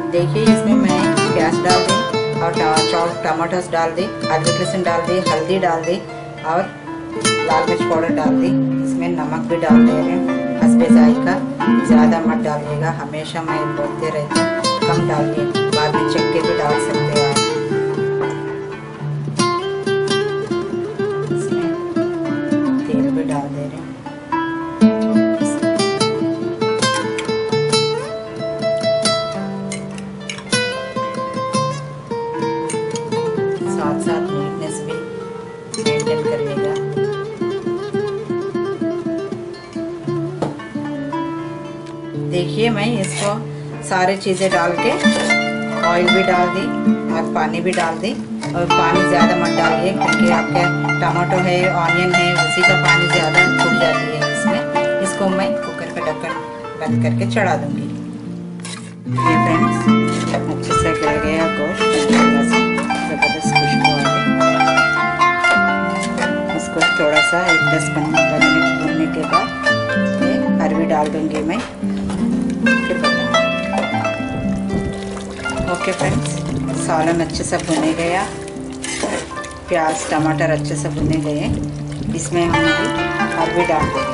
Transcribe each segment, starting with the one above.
देखिए इसमें मैं प्याज डाल दी और चॉप टमाटोस डाल दी, अदरक लहसुन डाल दी, हल्दी डाल दी और लाल मिर्च पाउडर डाल दी। इसमें नमक भी डाल दे रहे हैं हस्बे जायका। ज़्यादा मत डालिएगा, हमेशा मैं बोलते रहती हूँ कम डालिए, बाद में चख के भी डाल सकते हैं आप। इसमें तेल भी डाल दे रहे हैं। साथ साथ नीटनेस भी मेंटेन करिएगा। देखिए मैं इसको सारे चीज़ें डाल के ऑयल भी डाल दी और पानी भी डाल दी। और पानी ज़्यादा मत डालिए क्योंकि आपके टमाटो है, ऑनियन है, उसी का पानी ज़्यादा छूट जाती है इसमें। इसको मैं कुकर का ढक्कन बंद करके चढ़ा दूँगी। ये फ्रेंड्स अच्छे से गल गया गोश्त, थोड़ा सा ज़बरदस्त खुशबू आ गई। इसको थोड़ा सा 10-15 मिनट भूनने के बाद ये अरवी डाल दूँगी मैं, फिर बताऊँगी। ओके फ्रेंड्स, सालन अच्छे से भुने गया, प्याज टमाटर अच्छे से भुने गए। इसमें हम अरवी डाल देंगे।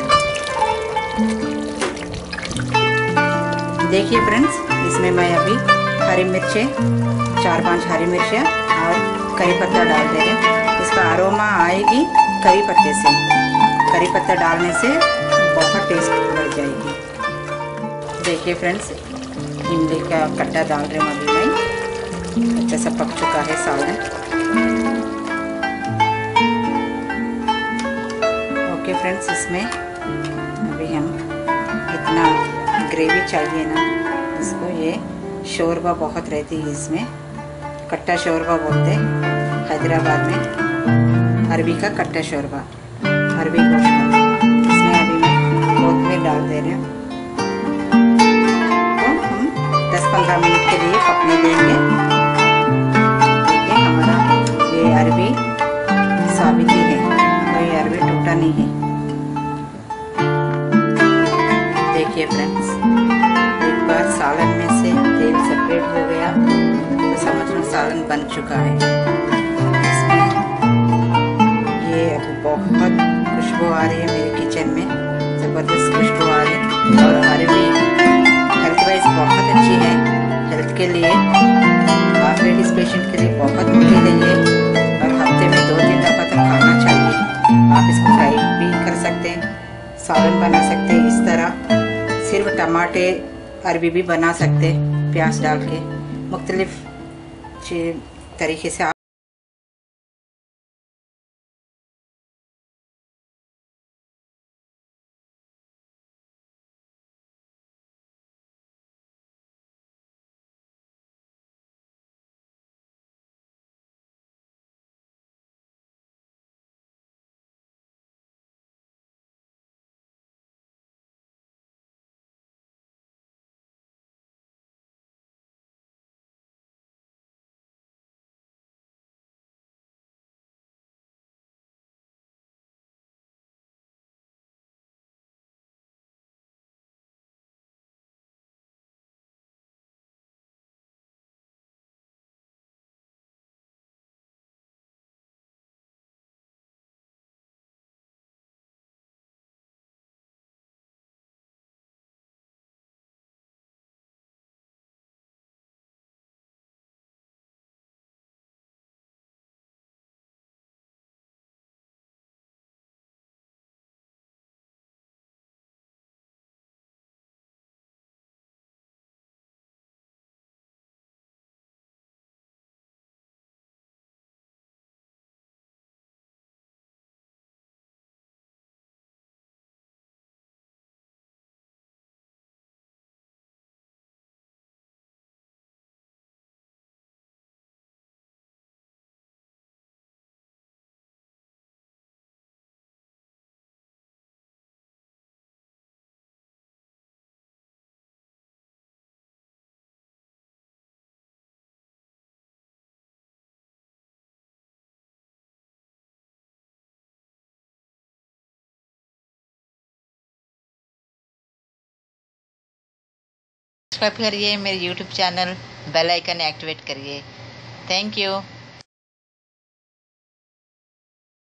देखिए फ्रेंड्स, इसमें मैं अभी हरी मिर्चें 4-5 हरी मिर्चें और करी पत्ता डाल दे रहे हैं। इसका अरोमा आएगी करी पत्ते से। करी पत्ता डालने से बहुत टेस्ट बढ़ जाएगी। देखिए फ्रेंड्स, इमली का कट्टा डाल रहे हैं अभी मैं। अच्छा सा पक चुका है सालन। ओके फ्रेंड्स, इसमें अभी हम इतना ग्रेवी चाहिए ना इसको, ये शोरबा बहुत रहती है इसमें, कट्टा शोरबा बोलते हैं हैदराबाद में, अरबी का कट्टा शोरबा, अरबी गोश्त का। इसमें अभी मैं कोथिमीर डाल दे रही हूँ। तो हम 10-15 मिनट के लिए पकने देंगे। देखिए हमारा ये अरबी साबित ही है, कोई अरबी टूटा नहीं है। देखिए फ्रेंड्स, एक बार सालन में से तेल सेपरेट हो गया तो समझ लो सालन बन चुका है। इसमें ये अब बहुत खुशबू आ रही है मेरे किचन में, ज़बरदस्त खुशबू आ रही है। और अरवी हेल्थ वाइज बहुत अच्छी है, हेल्थ के लिए, आर्थराइटिस पेशेंट के लिए बहुत मुफीद है ये। और हफ्ते में 2-3 दफ़ा तक खाना चाहिए। आप इसको फ्राई भी कर सकते हैं, सालन बना सकते हैं इस तरह, सिर्फ टमाटे अरबी भी बना सकते प्याज डाल के, मुख्तलिफ तरीके से सब्सक्राइब करिए मेरे YouTube channel, bell icon activate करिए। Thank you.